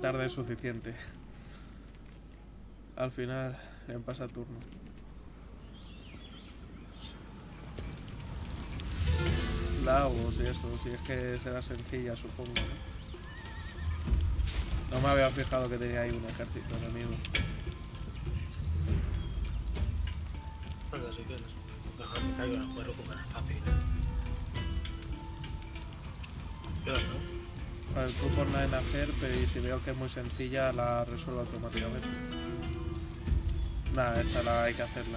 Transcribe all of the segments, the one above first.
tarde suficiente. Al final, en pasaturno. Lagos y eso, si es que será sencilla, supongo, ¿no? No me había fijado que tenía ahí un ejército enemigo. Pero si quieres, dejar que caiga, la puedes recuperar fácil. Claro, ¿no? Vale, tú por nada en hacer, pero y si veo que es muy sencilla, la resuelvo automáticamente. Nada, esta la hay que hacerla.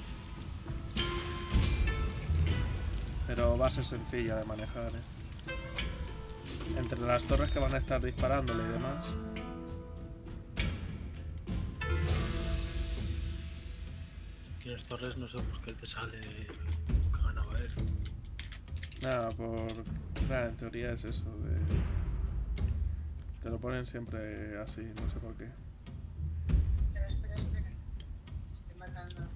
Pero va a ser sencilla de manejar, Entre las torres que van a estar disparándole y demás. Tienes torres, no sé por qué te sale que ganaba él. Nada, Nada, en teoría es eso de... Te lo ponen siempre así, no sé por qué. Espera. Estoy matando.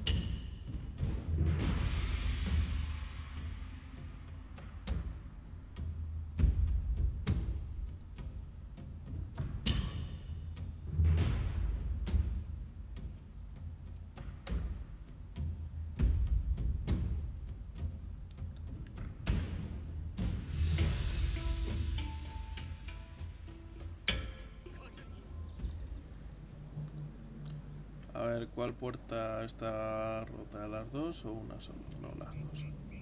A ver, ¿cuál puerta está rota? ¿Las dos o una sola? No, las dos.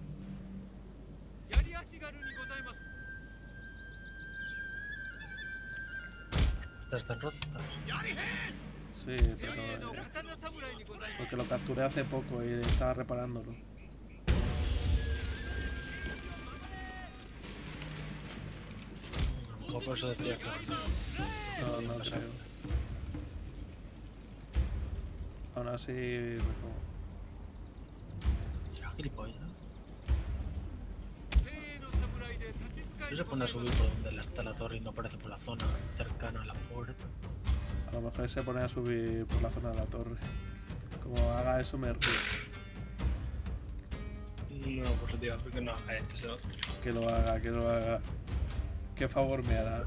¿Estas están rotas? Sí, pero... porque lo capturé hace poco y estaba reparándolo. O por eso decía que No creo. Aún así... Gilipollas. ¿No se pone a subir por donde está la torre y no aparece por la zona cercana a la puerta? A lo mejor se pone a subir por la zona de la torre. Como haga eso me río. No, pues tío, porque no haga eso. Que lo haga. ¿Qué favor me hará?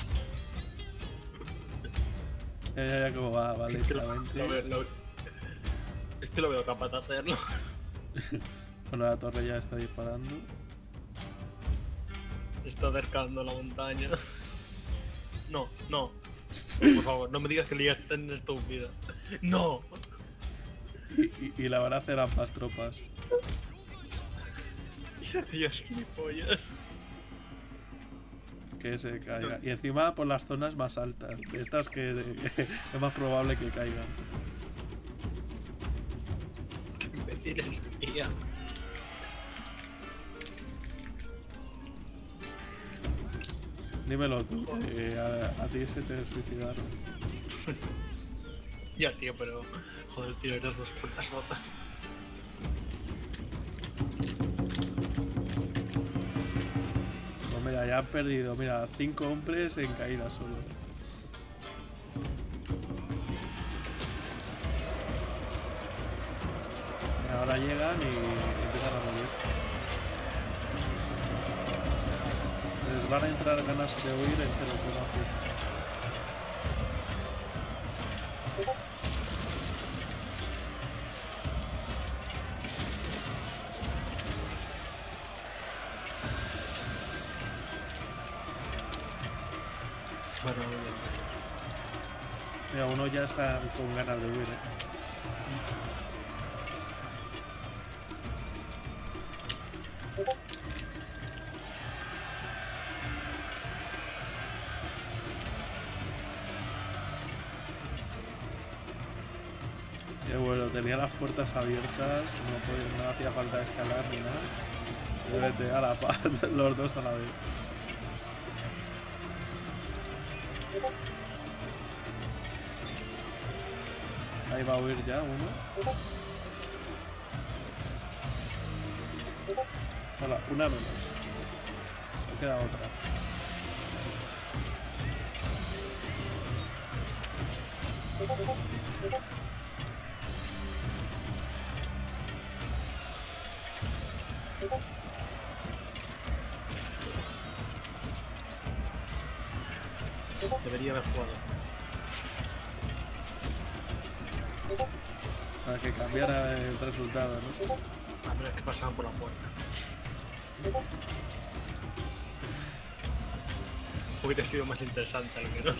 Ya cómo va, vale, Es que claramente. es que lo veo capaz de hacerlo. Bueno, la torre ya está disparando. Está acercando la montaña. No. Por favor, no me digas que Liga es tan estúpida. ¡No! Y la van a hacer ambas tropas. Dios, gilipollas. Que se caiga. Y encima por las zonas más altas. Estas que es más probable que caigan. Qué imbécil es Liga. Dímelo tú, que a ti se te suicidaron. Ya, tío, pero... Joder, tío, esas dos puertas rotas. Pues mira, ya han perdido, mira, 5 hombres en caída solo. Y ahora llegan y empiezan a morir. Les van a entrar ganas de huir en 0,5. Bueno, Mira, uno ya está con ganas de huir, Y bueno, tenía las puertas abiertas, no hacía falta escalar ni nada. Y vete a la paz, los dos a la vez. Ahí va a huir ya uno. Hola, una menos. Me queda otra. Debería haber jugado. Para que cambiara el resultado, ¿no? A menos que pasaban por la puerta. Hubiera sido más interesante al menos.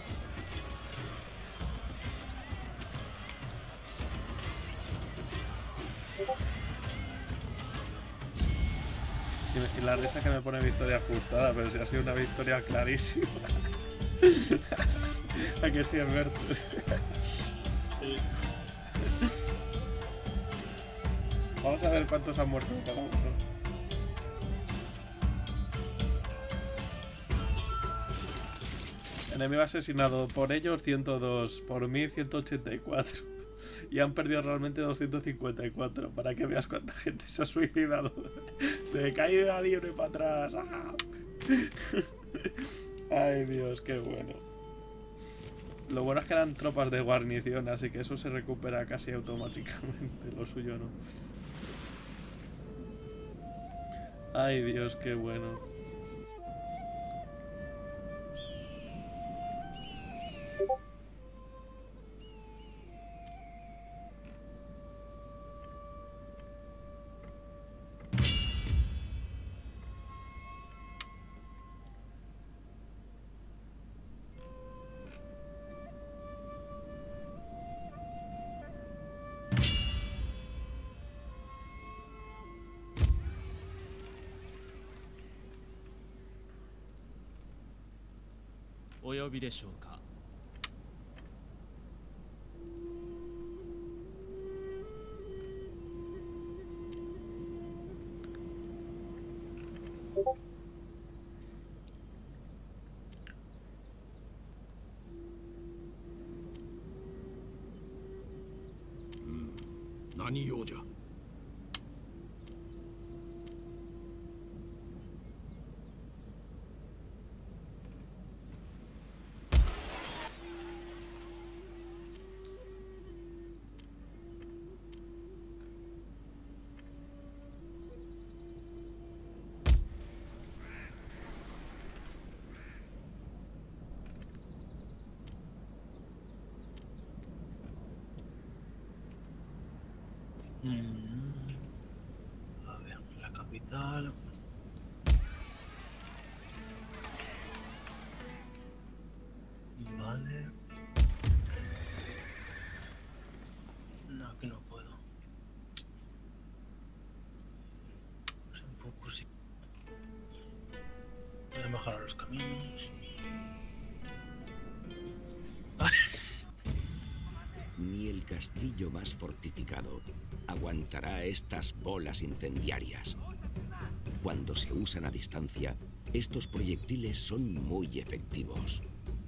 Y la risa que me pone victoria ajustada, pero si ha sido una victoria clarísima. ¿A que sí, Alberto? Sí. Vamos a ver cuántos han muerto cada uno. Enemigo asesinado, por ellos 102, por mí 184. Y han perdido realmente 254, para que veas cuánta gente se ha suicidado. De caída libre para atrás. ¡Ah! Ay Dios, qué bueno. Lo bueno es que eran tropas de guarnición, así que eso se recupera casi automáticamente, lo suyo no. Ay Dios, qué bueno. A ver, la capital. Vale. No, aquí no puedo. Pues un poco sí. Voy a mejorar los caminos. Ni el castillo más fortificado aguantará estas bolas incendiarias. Cuando se usan a distancia, estos proyectiles son muy efectivos.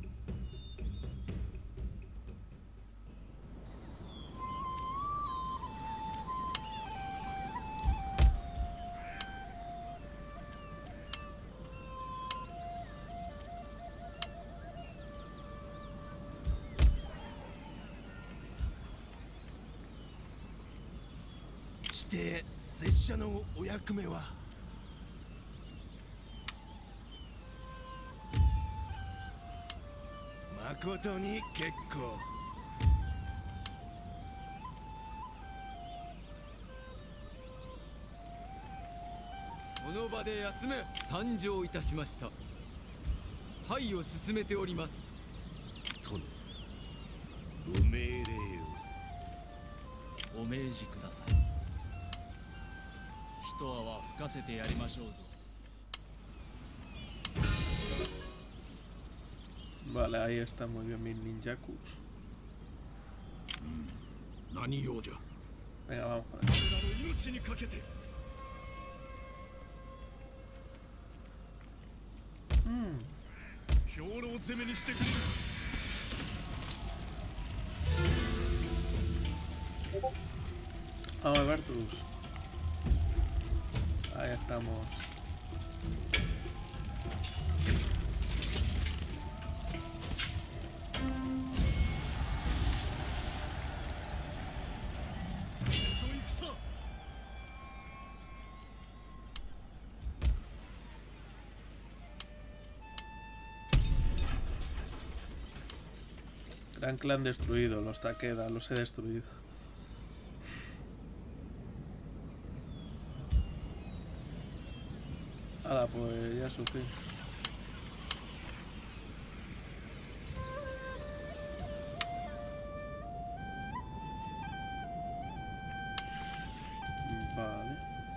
Vale, ahí está muy bien mis ninjakus. Venga, vamos a ver. Vamos a ver tus. Ahí estamos. Gran clan destruido, los Takeda, los he destruido. Hala, pues ya su fin. Vale.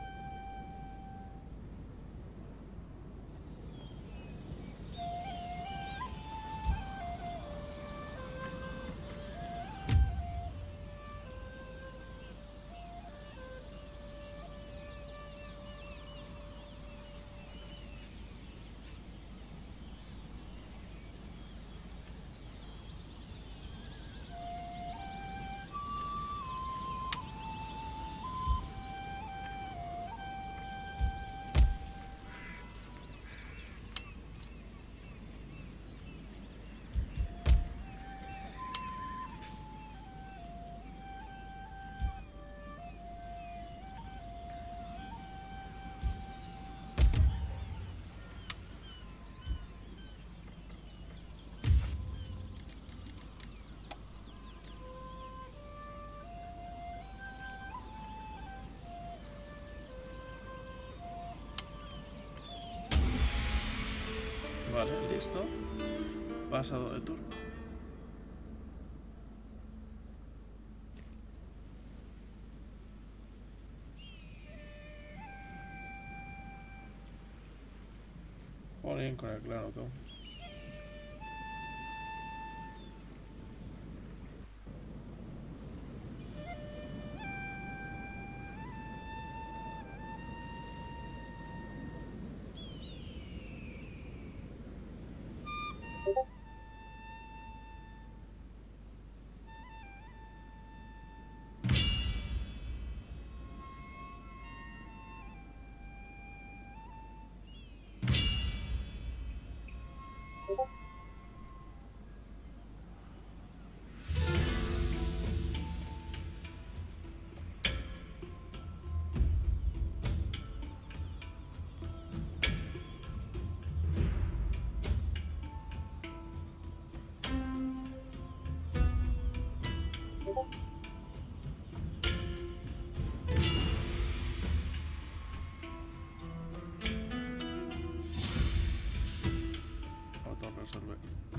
Vale, listo. Pasado de turno. Joder, con el claro todo. Autorresolver.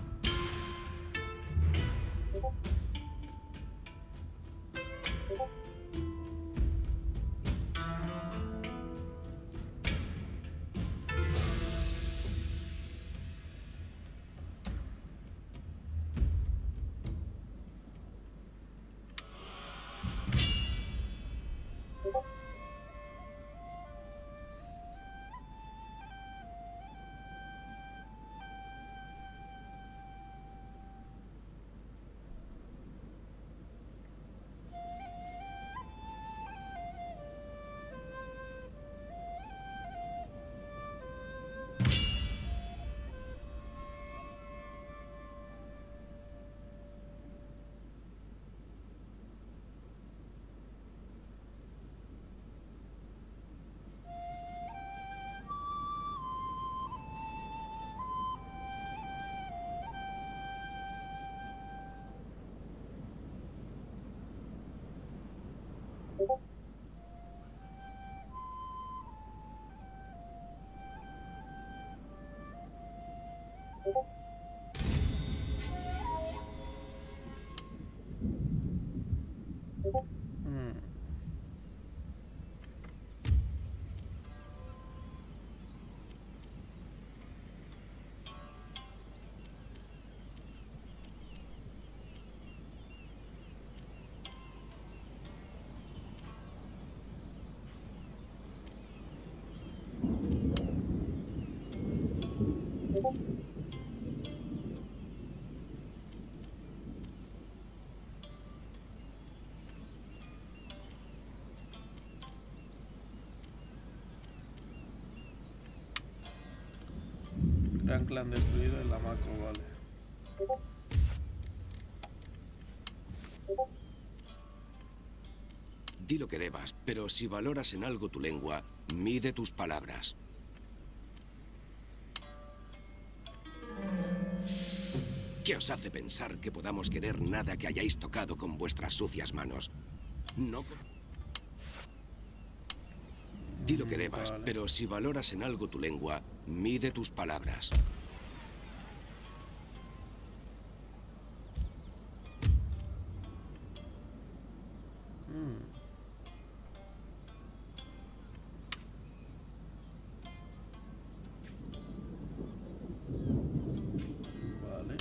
Gran clan destruido en la Mako, vale. Di lo que debas, pero si valoras en algo tu lengua, mide tus palabras. ¿Qué os hace pensar que podamos querer nada que hayáis tocado con vuestras sucias manos? No... Di lo que debas, Vale. pero si valoras en algo tu lengua, mide tus palabras. Vale.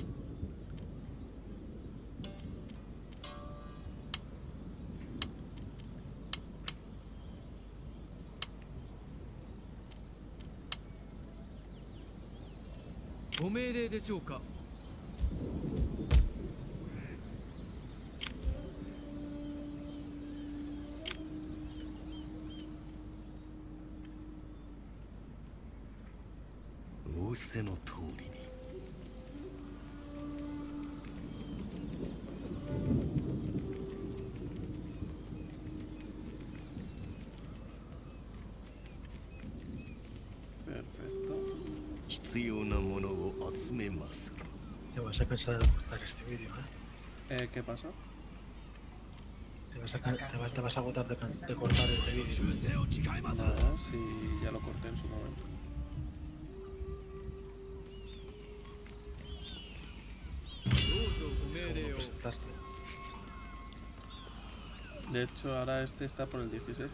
Perfecto. Te vas a cansar de cortar este vídeo, ¿eh? ¿Qué pasa? Te vas a agotar de cortar este vídeo. No, si ya lo corté en su momento. Como presentaste. De hecho, ahora este está por el 16.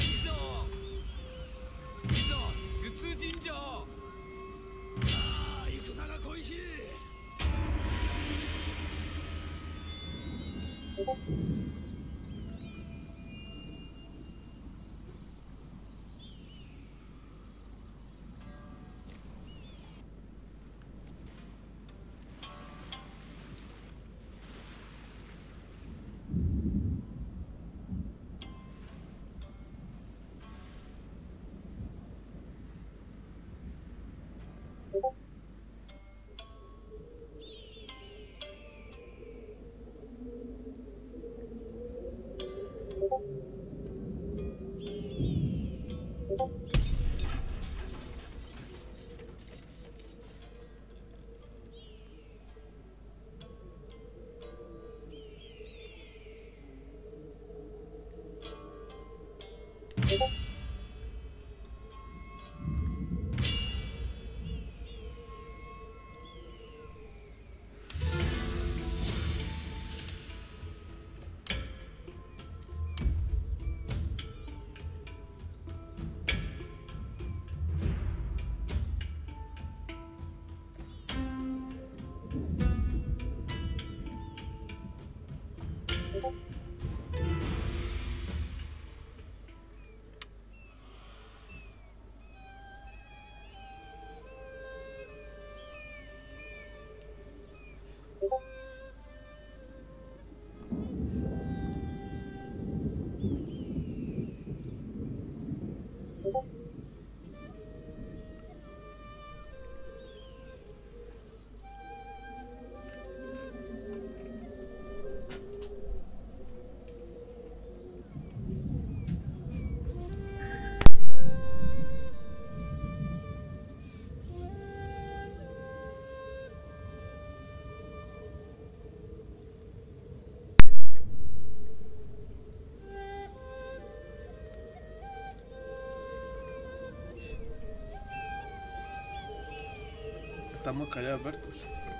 Estamos callados, Bertus.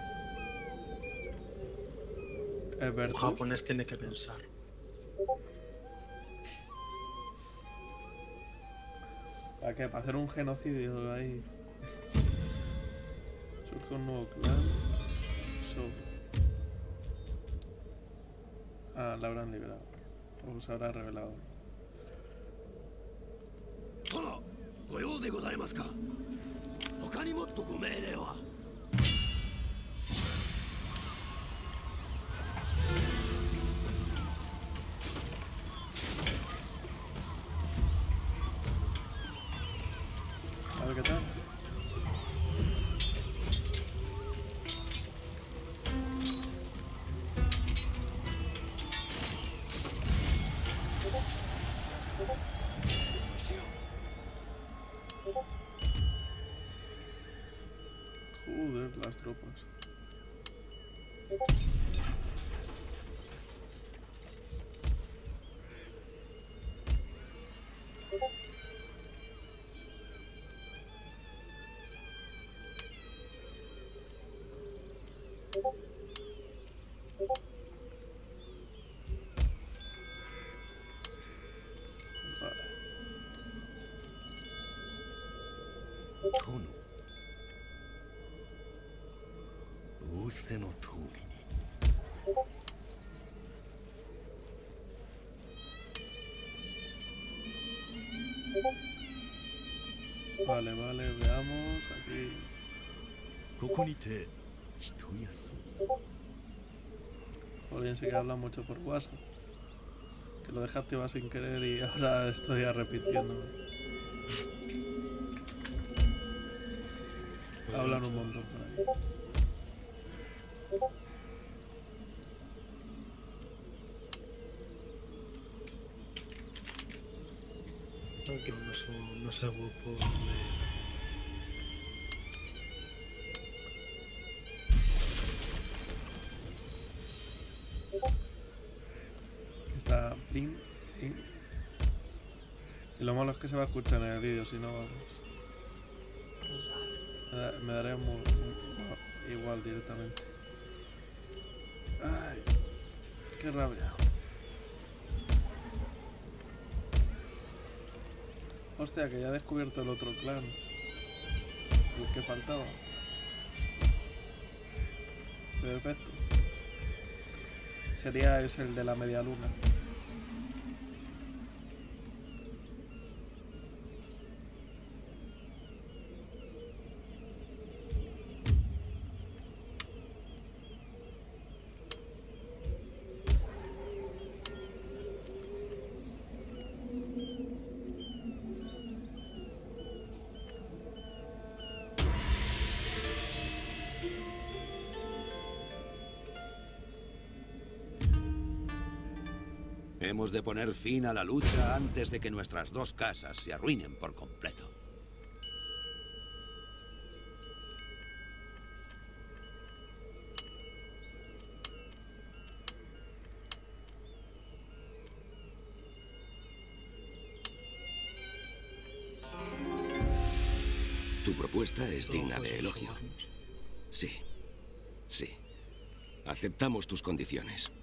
Un Bertus. japonés tiene que pensar. ¿Para qué? ¿Para hacer un genocidio ahí? Surge un nuevo clan. Ah, la habrán liberado. O se habrá revelado. 殿、ご用でございますか。他にもっとご命令は。 A ver qué tal. Joder, las tropas. 殿。仰せの通りに。 Vale, vale, veamos aquí. ここにて一休み。 Alguien se que habla mucho por WhatsApp. Que lo dejaste activar sin querer y ahora estoy arrepintiéndome. Hablan un montón por ahí. Tranquilo, no es el grupo de... Está ping, ping. Y lo malo es que se va a escuchar en el vídeo, si no vamos. Me daré igual directamente. Ay, qué rabia. Hostia, que ya he descubierto el otro clan. El que faltaba. Perfecto. Sería ese el de la media luna. Hemos de poner fin a la lucha antes de que nuestras dos casas se arruinen por completo. Tu propuesta es digna de elogio. Sí, sí. Aceptamos tus condiciones.